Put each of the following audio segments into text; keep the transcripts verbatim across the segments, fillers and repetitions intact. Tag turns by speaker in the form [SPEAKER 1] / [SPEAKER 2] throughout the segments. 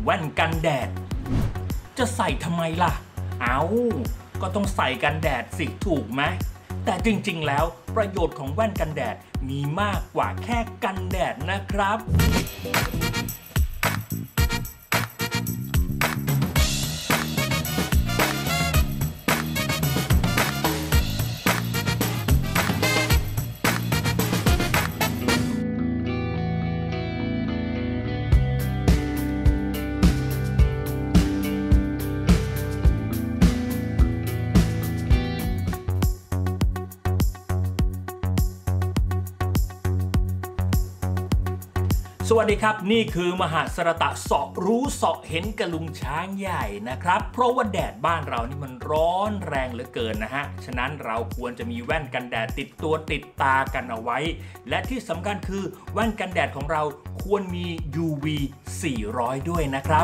[SPEAKER 1] ว่นกันแดดจะใส่ทำไมล่ะเอาก็ต้องใส่กันแดดสิถูกไหมแต่จริงๆแล้วประโยชน์ของแว่นกันแดดมีมากกว่าแค่กันแดดนะครับสวัสดีครับนี่คือมหาสรตะเสาะรู้เสาะเห็นกระลุงช้างใหญ่นะครับเพราะว่าแดดบ้านเรานี่มันร้อนแรงเหลือเกินนะฮะฉะนั้นเราควรจะมีแว่นกันแดดติดตัวติดตากันเอาไว้และที่สำคัญคือแว่นกันแดดของเราควรมี ยู วี สี่ร้อยด้วยนะครับ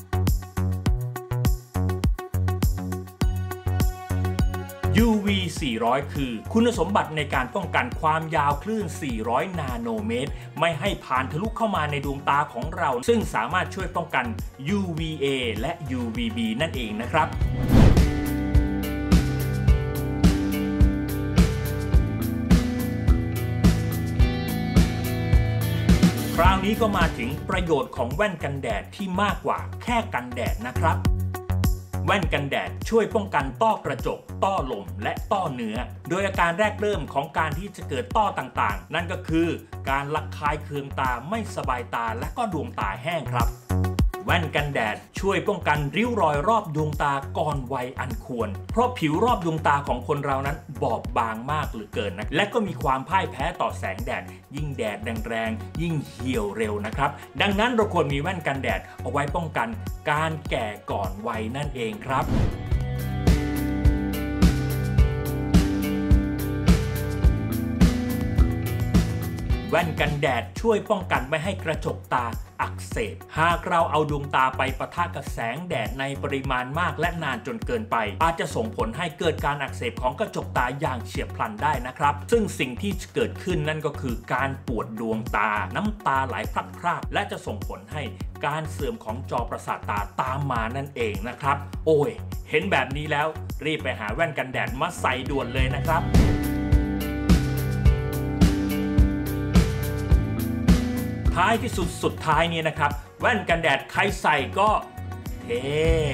[SPEAKER 1] ยู วี สี่ร้อย คือคุณสมบัติในการป้องกันความยาวคลื่น สี่ร้อย นาโนเมตรไม่ให้ผ่านทะลุเข้ามาในดวงตาของเราซึ่งสามารถช่วยป้องกัน ยู วี เอ และ ยู วี บี นั่นเองนะครับคราวนี้ก็มาถึงประโยชน์ของแว่นกันแดดที่มากกว่าแค่กันแดดนะครับแว่นกันแดดช่วยป้องกันต้อกระจกต้อลมและต้อเนื้อโดยอาการแรกเริ่มของการที่จะเกิดต้อต่างๆนั่นก็คือการระคายเคืองตาไม่สบายตาและก็ดวงตาแห้งครับแว่นกันแดดช่วยป้องกันริ้วรอยรอบดวงตาก่อนวัยอันควรเพราะผิวรอบดวงตาของคนเรานั้นบอบบางมากเหลือเกินนะและก็มีความพ่ายแพ้ต่อแสงแดดยิ่งแดดแรงๆยิ่งเหี่ยวเร็วนะครับดังนั้นเราควรมีแว่นกันแดดเอาไว้ป้องกันการแก่ก่อนวัยนั่นเองครับแว่นกันแดดช่วยป้องกันไม่ให้กระจกตาอักเสบหากเราเอาดวงตาไปปะทะกับแสงแดดในปริมาณมากและนานจนเกินไปอาจจะส่งผลให้เกิดการอักเสบของกระจกตาอย่างเฉียบพลันได้นะครับซึ่งสิ่งที่เกิดขึ้นนั่นก็คือการปวดดวงตาน้ำตาไหลพรากๆและจะส่งผลให้การเสื่อมของจอประสาทตาตามมานั่นเองนะครับโอ้ยเห็นแบบนี้แล้วรีบไปหาแว่นกันแดดมาใส่ด่วนเลยนะครับท้ายที่สุดสุดท้ายนี้นะครับแว่นกันแดดใครใส่ก็เท่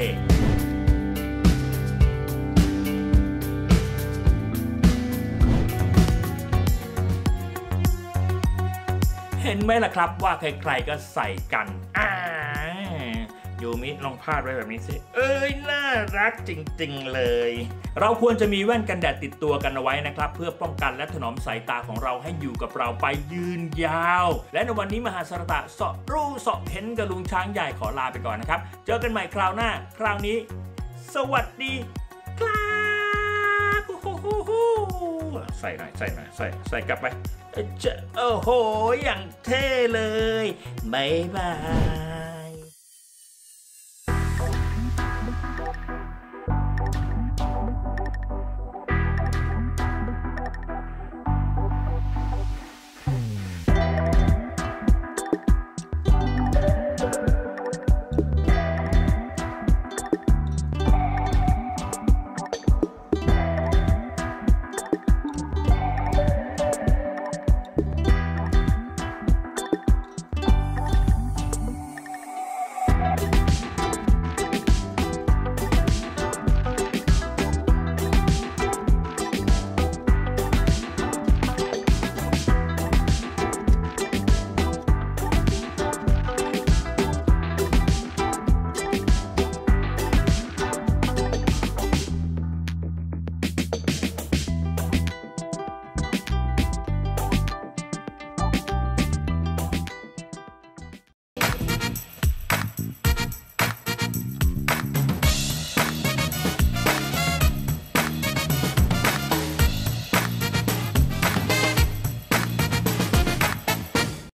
[SPEAKER 1] เห็นไหมล่ะครับว่าใครๆก็ใส่กันอ่ายูมิลองพาดไว้แบบนี้สิเอ้ยน่ารักจริงๆเลยเราควรจะมีแว่นกันแดดติดตัวกันเอาไว้นะครับเพื่อป้องกันและถนอมสายตาของเราให้อยู่กับเราไปยืนยาวและในวันนี้มหาสรตะเสาะรู้เสาะเห็นกระลุงช้างใหญ่ขอลาไปก่อนนะครับเจอกันใหม่คราวหน้าคราวนี้สวัสดีครับใส่หน่อยใส่หน่อยใส่ใส่กลับไปจะโอ้โหอย่างเท่เลยบ๊ายบาย